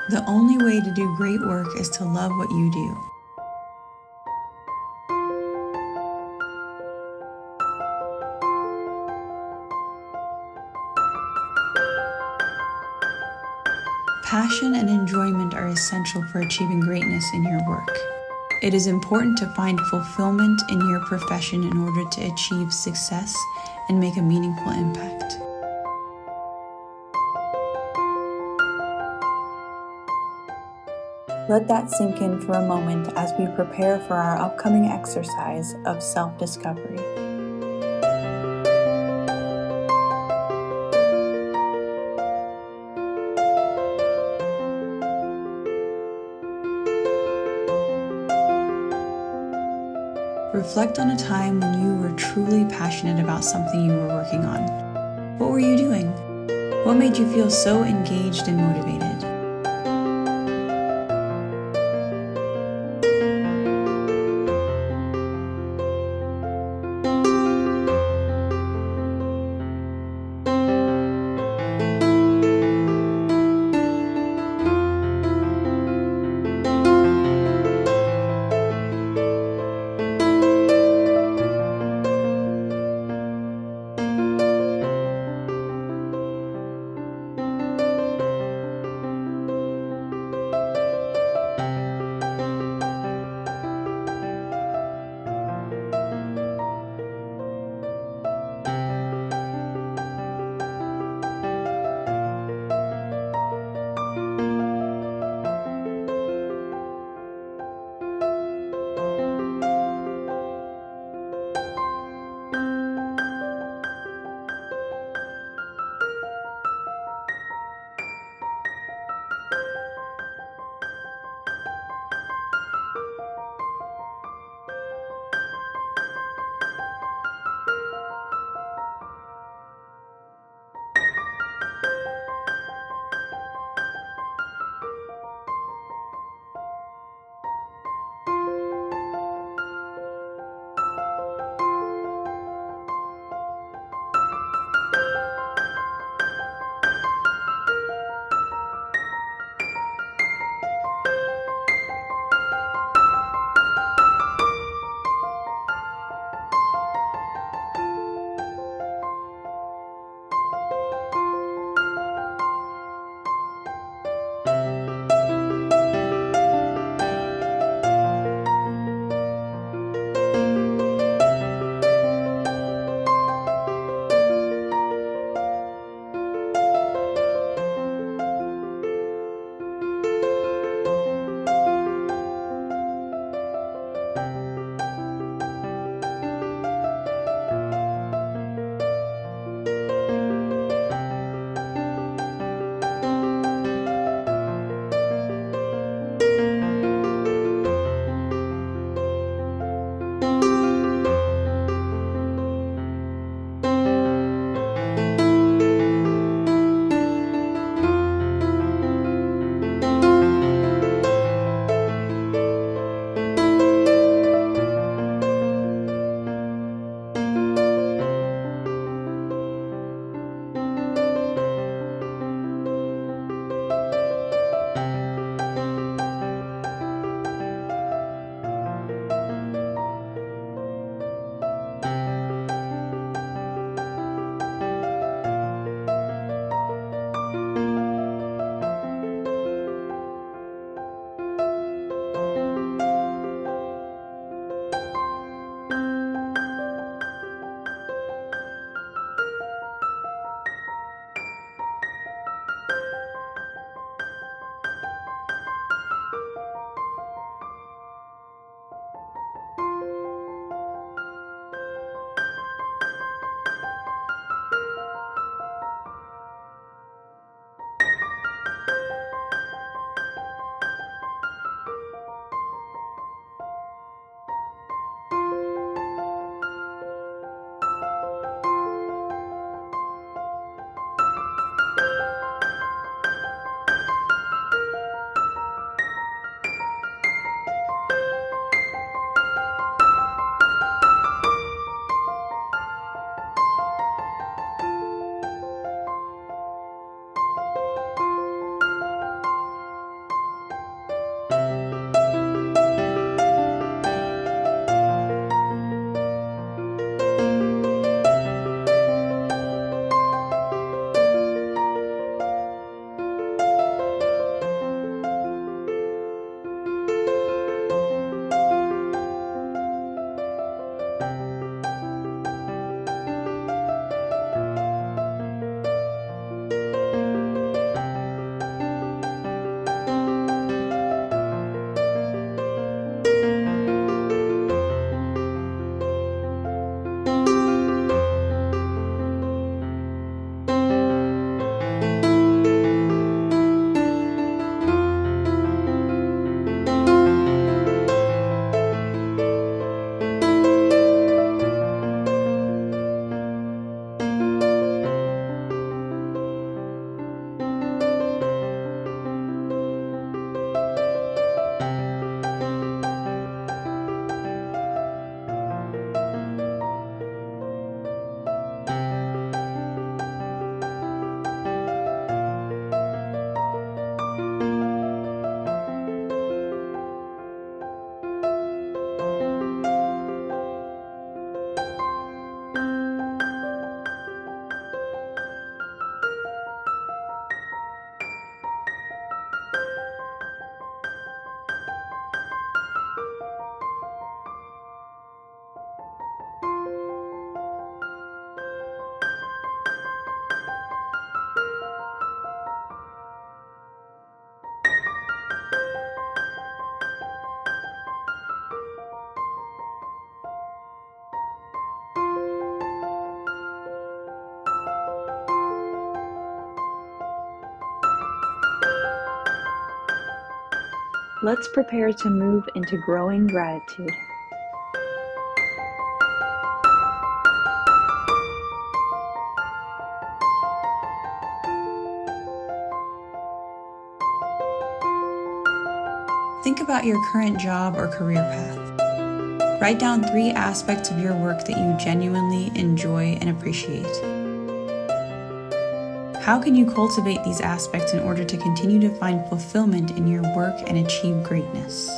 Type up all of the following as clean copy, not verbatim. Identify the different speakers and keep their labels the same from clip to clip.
Speaker 1: The only way to do great work is to love what you do. Passion and enjoyment are essential for achieving greatness in your work. It is important to find fulfillment in your profession in order to achieve success and make a meaningful impact. Let that sink in for a moment as we prepare for our upcoming exercise of self-discovery. Reflect on a time when you were truly passionate about something you were working on. What were you doing? What made you feel so engaged and motivated? Let's prepare to move into growing gratitude. Think about your current job or career path. Write down 3 aspects of your work that you genuinely enjoy and appreciate. How can you cultivate these aspects in order to continue to find fulfillment in your work and achieve greatness?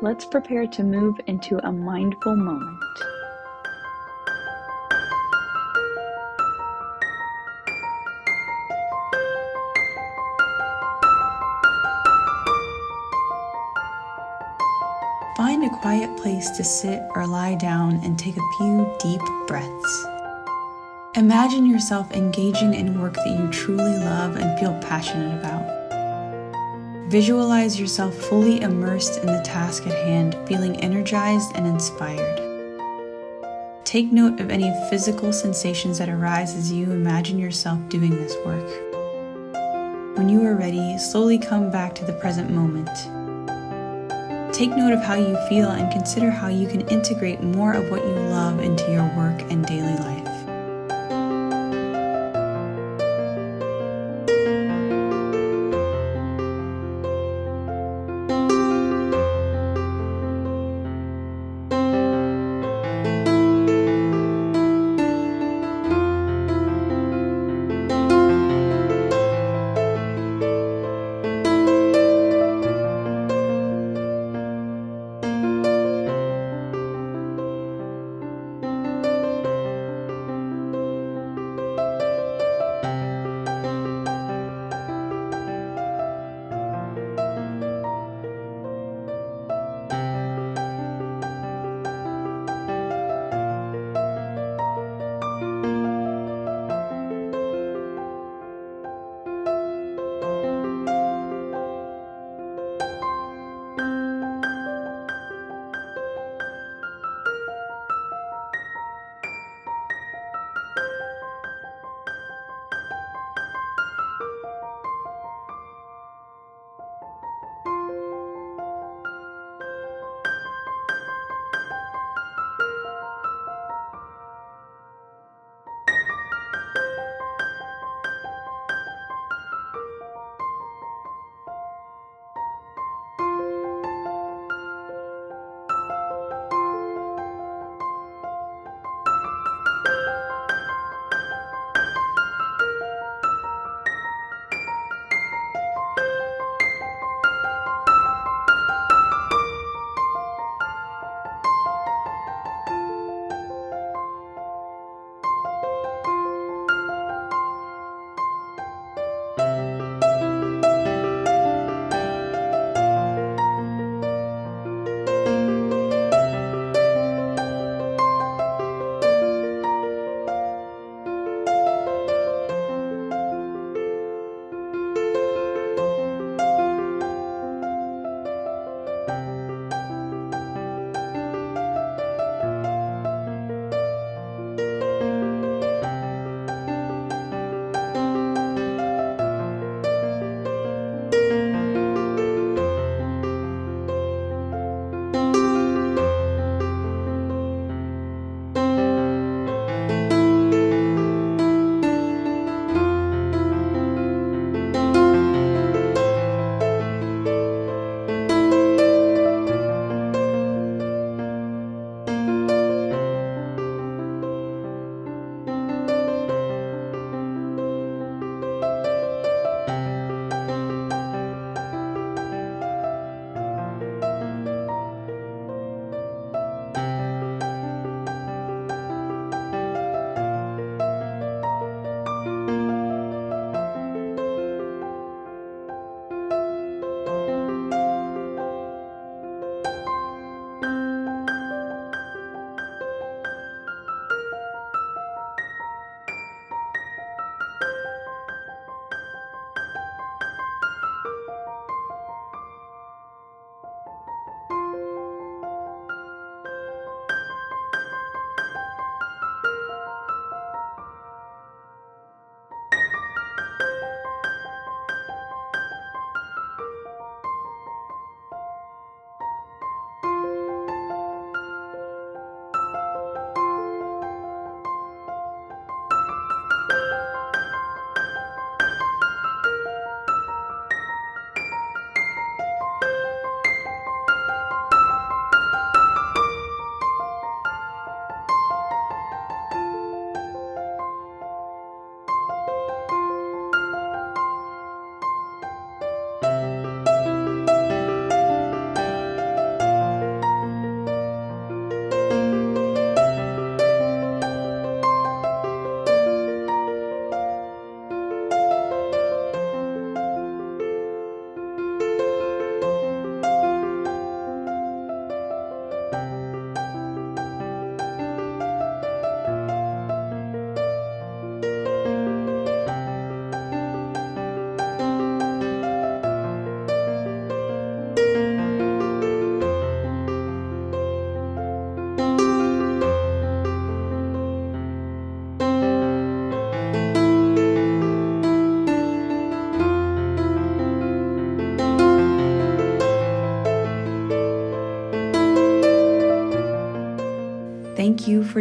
Speaker 1: Let's prepare to move into a mindful moment. Find a quiet place to sit or lie down and take a few deep breaths. Imagine yourself engaging in work that you truly love and feel passionate about. Visualize yourself fully immersed in the task at hand, feeling energized and inspired. Take note of any physical sensations that arise as you imagine yourself doing this work. When you are ready, slowly come back to the present moment. Take note of how you feel and consider how you can integrate more of what you love into your work and daily life.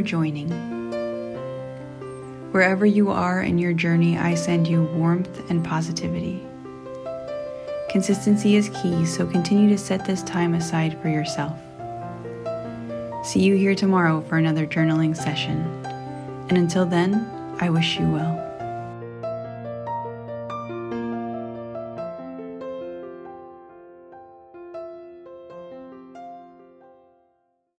Speaker 1: for joining. Wherever you are in your journey, I send you warmth and positivity. Consistency is key, so continue to set this time aside for yourself. See you here tomorrow for another journaling session. And until then, I wish you well.